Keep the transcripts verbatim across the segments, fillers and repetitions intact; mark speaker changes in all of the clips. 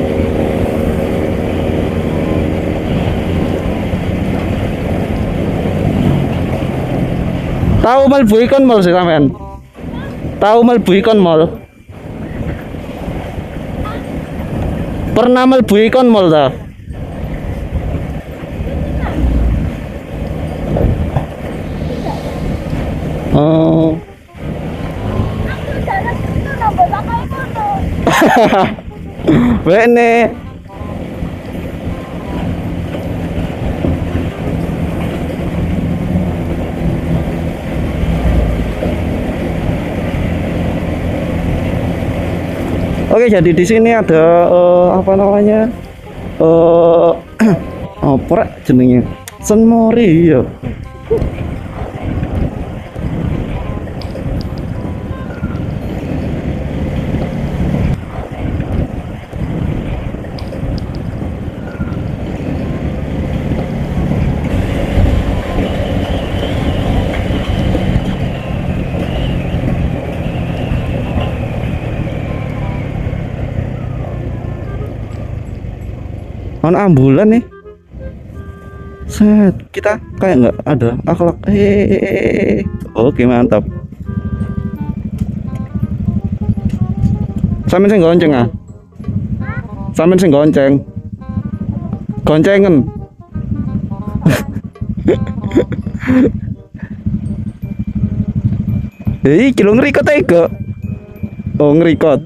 Speaker 1: Tahu Malibu Icon Mall sih sampean? Tahu mlebu Ikon Mall? Pernah mlebu Ikon Mall ta? Oh. Bene. Oke, jadi di sini ada uh, apa namanya? Eh uh, apa jenenge? Senmori ya. Ono ambulan nih. Set, kita kayak nggak ada akhlak. Hehehe. Oke, mantap. Sampeyan sing gonceng ah. Sampeyan sing gonceng. Goncengen. Hei, kilo ngerikot aja kok. Oh, ngerikot.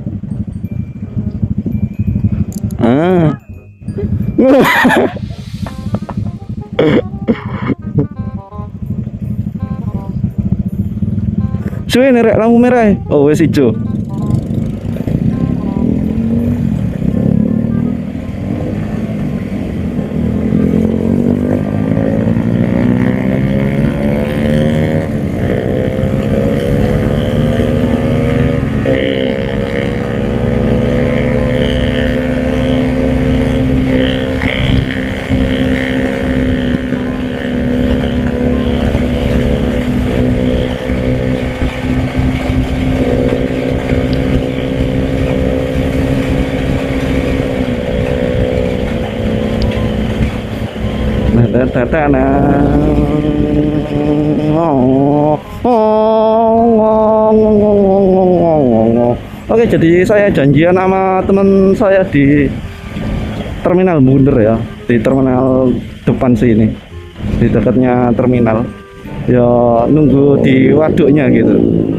Speaker 1: Ah. Suwe nerek lampu merah. Oh, wes ijo. Oke, jadi saya janjian sama teman saya di terminal Bunder ya, di terminal depan sini, di dekatnya terminal. Ya nunggu di waduknya gitu.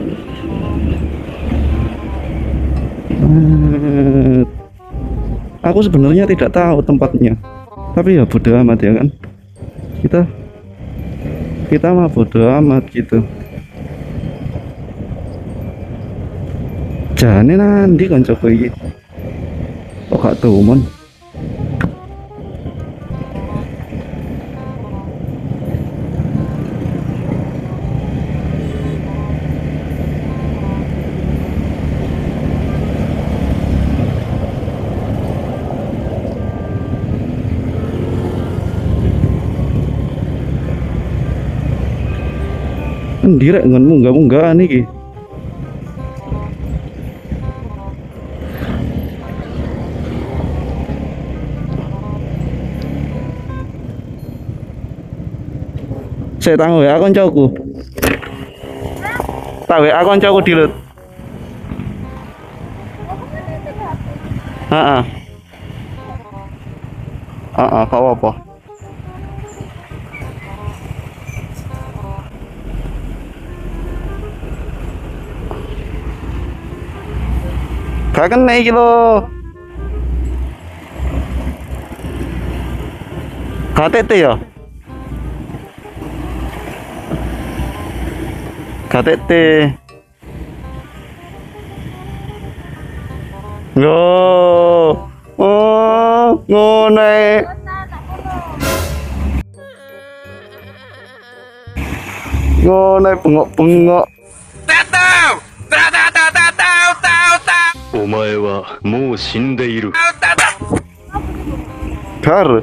Speaker 1: Aku sebenarnya tidak tahu tempatnya, tapi ya bodo amat ya kan. Kita kita mah bodo amat gitu. Jane nanti koncoku iki. Kok gak tumon? Ndirek ngon munggah-munggahan iki. Saya tanggung ya koncoku. Tak W A koncoku dilut. Heeh. Heeh, kok apa? Gak kena iki lho. K T T ya? K T T. Loh. Oh, ngono. Ngono bengok-bengok.
Speaker 2: お前はもう死んでいる。
Speaker 1: Dar.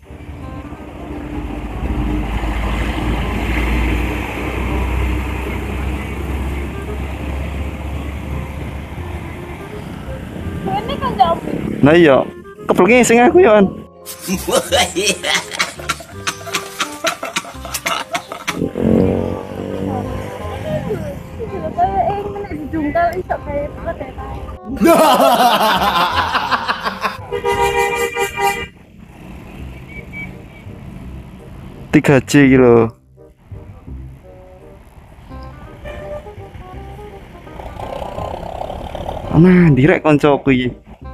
Speaker 3: Ini kan jauh.
Speaker 1: Nah iya, keblengnya sing aku ya kan.
Speaker 3: nek dijungkel iso gawe pedet ae.
Speaker 1: tiga J kilo. Nah, direk koncoku iki.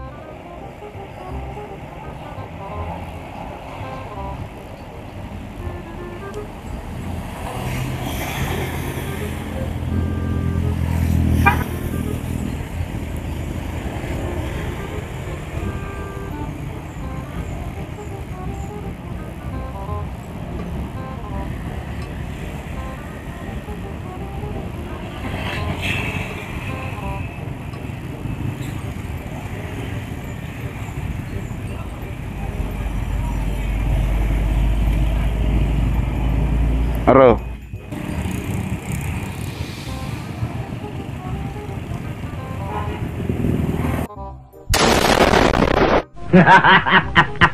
Speaker 1: Aro. Hahaha.